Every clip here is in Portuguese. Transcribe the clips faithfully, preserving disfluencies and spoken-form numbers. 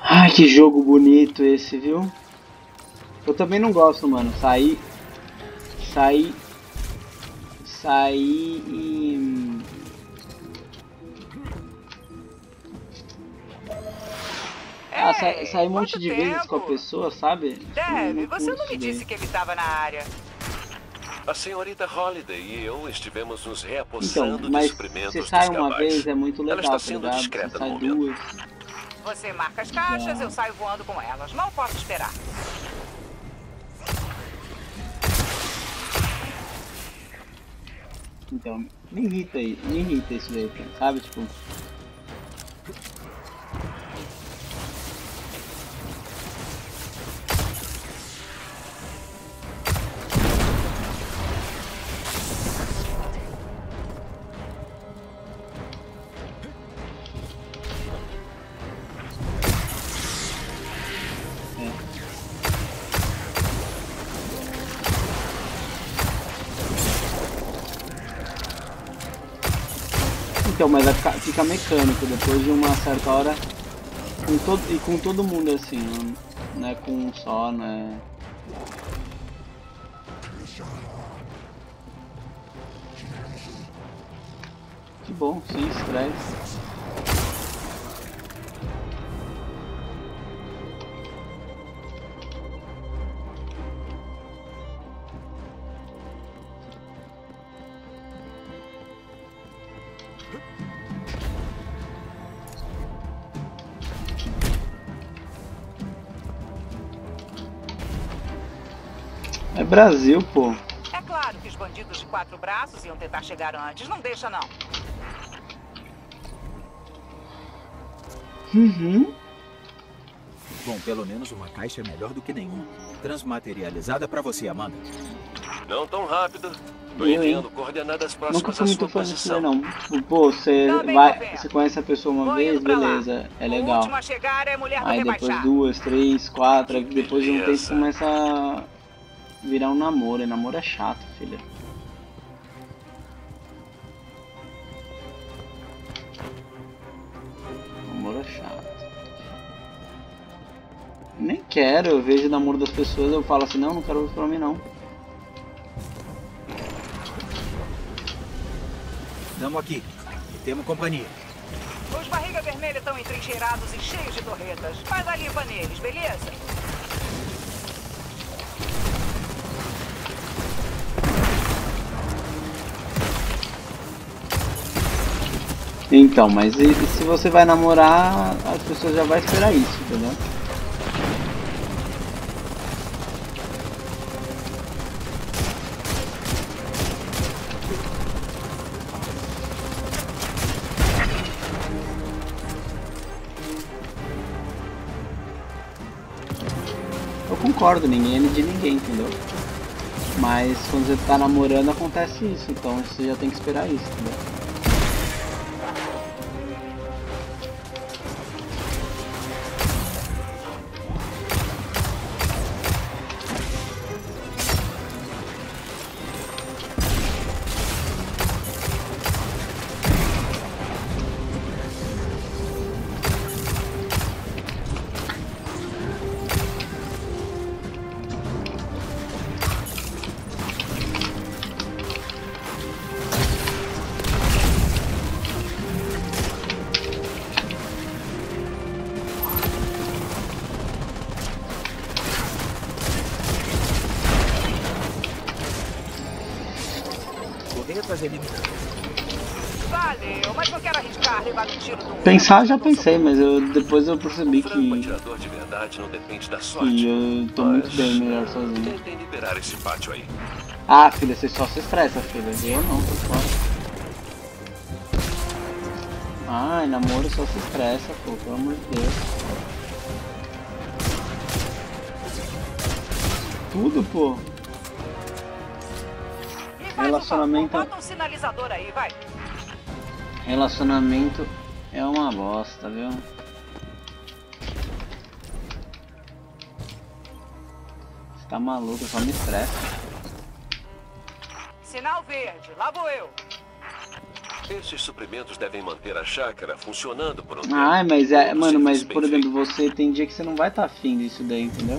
Ai, que jogo bonito esse, viu? Eu também não gosto, mano. Sair. Sair. Sair e. Ah, sa sair um monte de vezes com a pessoa, sabe? Deve, você não me disse que ele estava na área. A senhorita Holiday e eu estivemos nos Então, reapossando de mas suprimentos você dos sai uma cabais. vez, é muito Ela legal, está tá sendo ligado? Você discreta sai no momento. duas. Você marca as caixas, Já. eu saio voando com elas. Não posso esperar. Então, me irrita aí, me irrita isso daí, sabe? Tipo. Então, mas vai ficar, fica mecânico depois de uma certa hora com todo, e com todo mundo assim, não, não é com um só, né? Que bom, sem estresse. É Brasil, pô. É claro que os bandidos de quatro braços iam tentar chegar antes. Não deixa, não. Uhum. Bom, pelo menos uma caixa é melhor do que nenhuma. Transmaterializada pra você, Amanda. Não tão rápido. Tô Eu, hein? enviando coordenadas Nunca próximas fui à muito sua fã disso daí, posição. não. Pô, você Também vai, tô vendo. você conhece a pessoa uma Vou vez, indo pra lá. beleza, é O legal. último a chegar é a mulher do Aí depois rebaixar. duas, três, quatro, aí depois de um tempo Beleza. começa a virar um namoro, e namoro é chato, filha. Namoro é chato. Nem quero, eu vejo o namoro das pessoas, eu falo assim, não, não quero isso pra mim não. Tamo aqui. E temos companhia. Os barriga vermelha estão entrincheirados e cheios de torretas. Faz a limpa neles, beleza? Então, mas e, e se você vai namorar, as pessoas já vão esperar isso, entendeu? Eu concordo, ninguém é de ninguém, entendeu? Mas quando você tá namorando acontece isso, então você já tem que esperar isso, entendeu? Torretas eliminadas. Valeu, mas não quero arriscar levar um tiro do... Pensar já pensei, mas eu, depois eu percebi O frango que, atirador de verdade não depende da que sorte. eu tô muito Mas, bem melhor sozinho. tentem liberar esse pátio aí. Ah, filha, você só se estressa, filha. Eu não, tô fora. Ai, namoro só se estressa, pô, pelo amor de Deus. Tudo, pô. E faz um Relacionamento- favor, bota um sinalizador aí, vai. Relacionamento é uma bosta, viu? Você tá maluco, só me estressa. Sinal verde, lá vou eu. Esses suprimentos devem manter a chácara funcionando por um tempo. Ah, mas é, Todos mano, mas serviços por bem exemplo, você tem dia que você não vai estar afim disso daí, entendeu?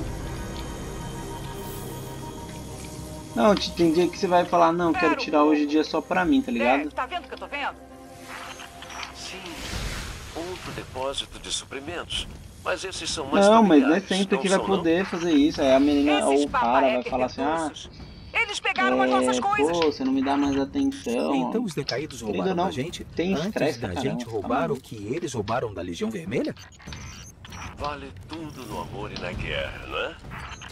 Não, te- tem dia que você vai falar, não, quero Espera um tirar hoje o pouco. dia só pra mim, tá ligado? Deck, tá vendo o que eu tô vendo? Sim, outro depósito de suprimentos. Mas esses são mais Não, mas não é familiares, sempre não que vai são, não? poder fazer isso. Aí a menina ou Esses o cara vai papaé falar assim, ah, perversos. Eles pegaram as nossas é, coisas. pô, você não me dá mais atenção. Então os decaídos Querido roubaram ou não, da gente tem antes estresse da pra gente caramba, roubar tá o que eles roubaram da Legião Vermelha? Vale tudo no amor e na guerra, não é?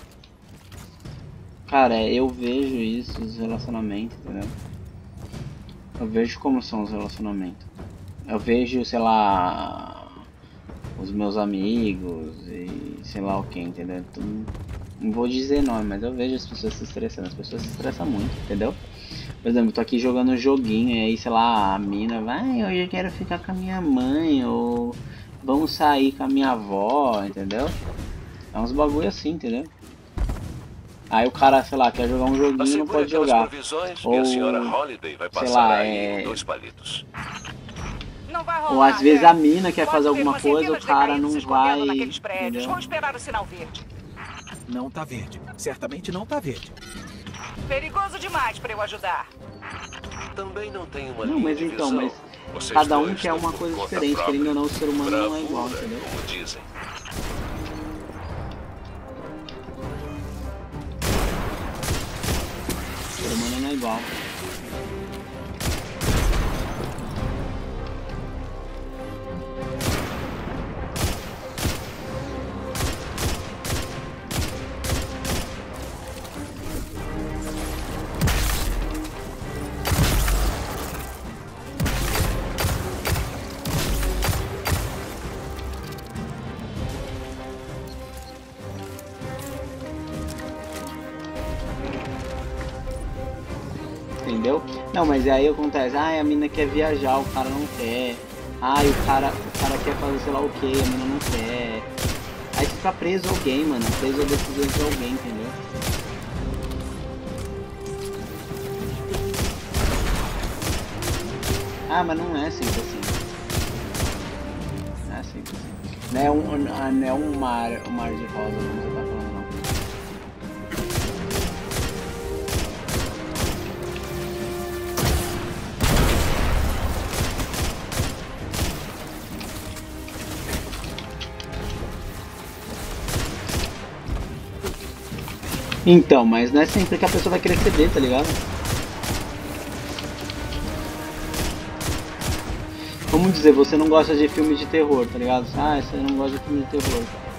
Cara, eu vejo isso, os relacionamentos, entendeu? Eu vejo como são os relacionamentos. Eu vejo, sei lá, os meus amigos e sei lá o que, entendeu? Então, não vou dizer nome, mas eu vejo as pessoas se estressando. As pessoas se estressam muito, entendeu? Por exemplo, eu tô aqui jogando um joguinho e aí, sei lá, a mina vai, hoje eu quero ficar com a minha mãe, ou vamos sair com a minha avó, entendeu? É uns bagulho assim, entendeu? Aí o cara, sei lá, quer jogar um joguinho e não Assegure pode aquelas jogar. provisões Ou, e a senhora Holiday vai sei passar lá, aí é... em dois palitos. Não vai rolar, Ou às vezes Deck. a mina quer Pode fazer ter alguma uma coisa, centena o de cara decaídos não se escondendo vai, naqueles prédios. entendeu? Vou esperar o sinal verde. Não tá verde. Certamente não tá verde. Perigoso demais pra eu ajudar. Também não tem uma Não, linha mas de então, visão. mas Vocês cada um dois quer estão uma por coisa conta diferente, própria. querendo ou não, o ser humano não é igual, Bravura, entendeu? como dizem. O ser humano não é igual. Entendeu? Não, mas aí acontece, ai, a mina quer viajar, o cara não quer. Ai, o cara, o cara quer fazer sei lá o que, a mina não quer. Aí fica preso alguém, mano, preso a decisões de alguém, entendeu? Ah, mas não é sempre assim. Não é sempre assim. Não é um, não é um mar, um mar de rosa, como você tá falando, não. Então, mas não é sempre que a pessoa vai querer ceder, tá ligado? Vamos dizer, você não gosta de filme de terror, tá ligado? Ah, você não gosta de filme de terror.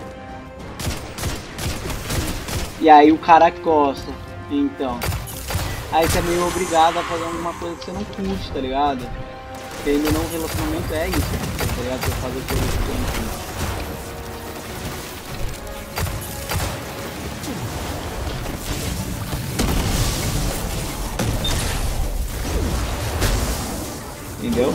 E aí o cara gosta, então. Aí você é meio obrigado a fazer alguma coisa que você não curte, tá ligado? Porque ainda não, o relacionamento é isso, tá ligado? Você fazer coisas que você não curte. Entendeu?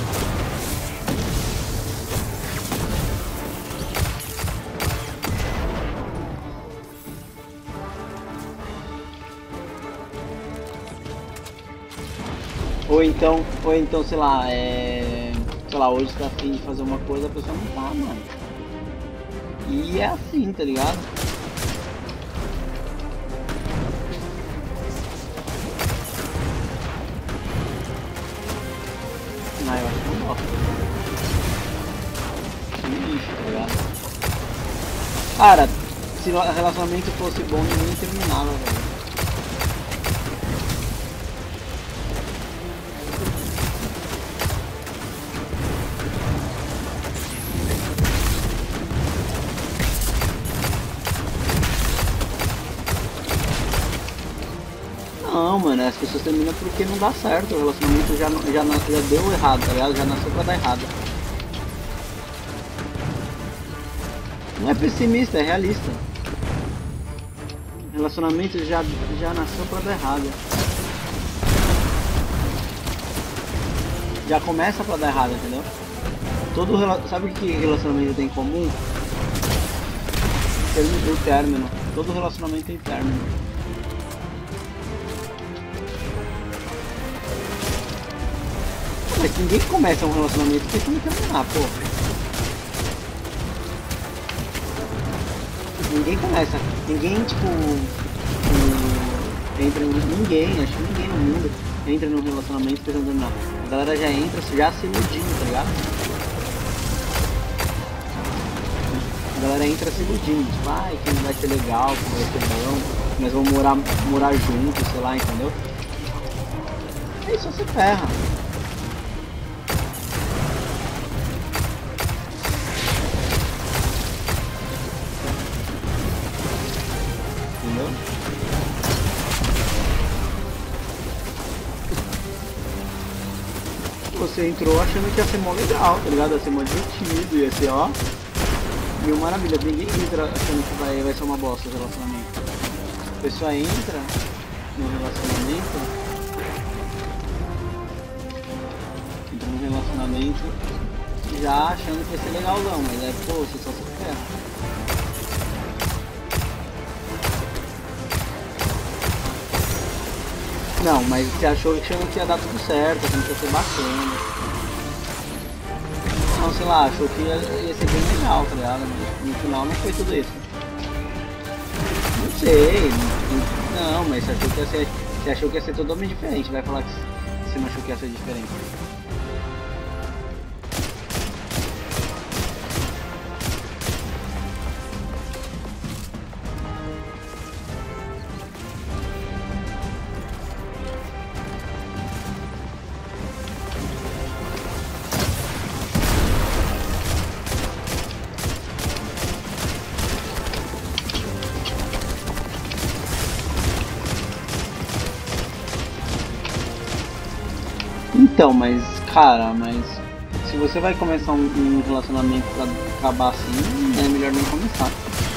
Ou então, ou então, sei lá, é... sei lá, hoje você tá afim de fazer uma coisa, a pessoa não tá, mano. E é assim, tá ligado? Não, eu acho que não gosto. Que lixo, tá ligado? Cara, se o relacionamento fosse bom, ninguém terminava, velho. Não, mano, as pessoas terminam porque não dá certo. O relacionamento já, já, já deu errado, tá ligado? Já nasceu pra dar errado. Não é pessimista, é realista. O relacionamento já, já nasceu pra dar errado. Já começa pra dar errado, entendeu? Todo rela... Sabe o que relacionamento tem em comum? O término. Todo relacionamento tem término. Mas ninguém começa um relacionamento pensando em terminar, pô. Ninguém começa, ninguém, tipo, um, entra em ninguém, acho que ninguém no mundo entra num relacionamento pensando em terminar. A galera já entra já se iludindo, tá ligado? A galera entra se iludindo, tipo, ai, que vai ser legal, que vai ser bom, nós vamos morar, morar juntos, sei lá, entendeu? Aí só se ferra. Entendeu? Você entrou achando que ia ser mó legal, tá ligado? Ia ser mó divertido, ia ser, ó, mil maravilhas. Ninguém entra achando que vai, vai ser uma bosta o relacionamento. A pessoa entra no relacionamento, entra no relacionamento já achando que vai ser legalzão, mas é, pô, você só se ferra. Não, mas você achou que ia dar tudo certo, que ia ser bacana. Não, sei lá, achou que ia, ia ser bem legal, tá ligado? Mas no final não foi tudo isso. Não sei, não, mas você achou que ia ser, você achou que ia ser totalmente diferente. Vai falar que você não achou que ia ser diferente. Então, mas, cara, mas se você vai começar um, um relacionamento pra acabar assim, é melhor nem começar.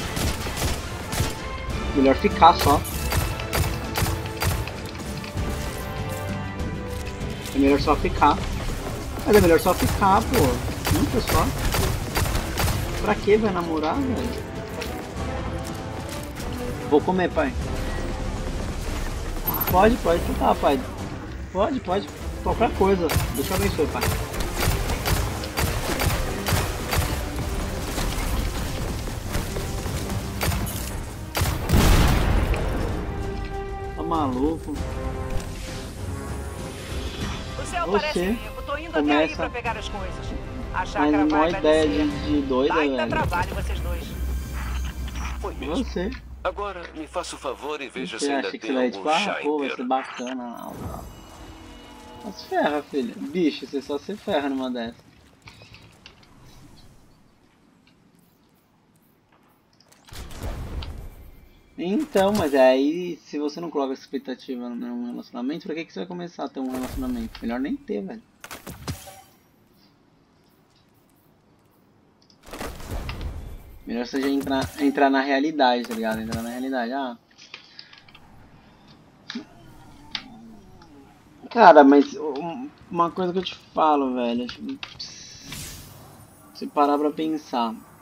Melhor ficar só. É melhor só ficar. Mas é melhor só ficar, pô. Nunca só. Pra que vai namorar, velho? Vou comer, pai. Pode, pode tentar, pai. Pode, pode. Qualquer coisa. Deixa eu abençoar, pai. Tá maluco? O céu Você parece limpo. Tô indo até aí começa pra pegar as coisas. A Mas chácara uma vai ideia agradecer. de, de doida, Baita velho. trabalho vocês dois. Foi mesmo. Você. Agora, me faça o favor e veja se Você ainda acha que tem você vai algum tipo, ah, chá pô, vai ser inteiro. bacana. Não, não. Mas se ferra, filho. Bicho, você só se ferra numa dessas. Então, mas aí, se você não coloca expectativa num relacionamento, pra que, que você vai começar a ter um relacionamento? Melhor nem ter, velho. Melhor você já entrar, entrar na realidade, tá ligado? Entrar na realidade. Ah. Cara, mas um- uma coisa que eu te falo, velho. Tipo, se parar pra pensar.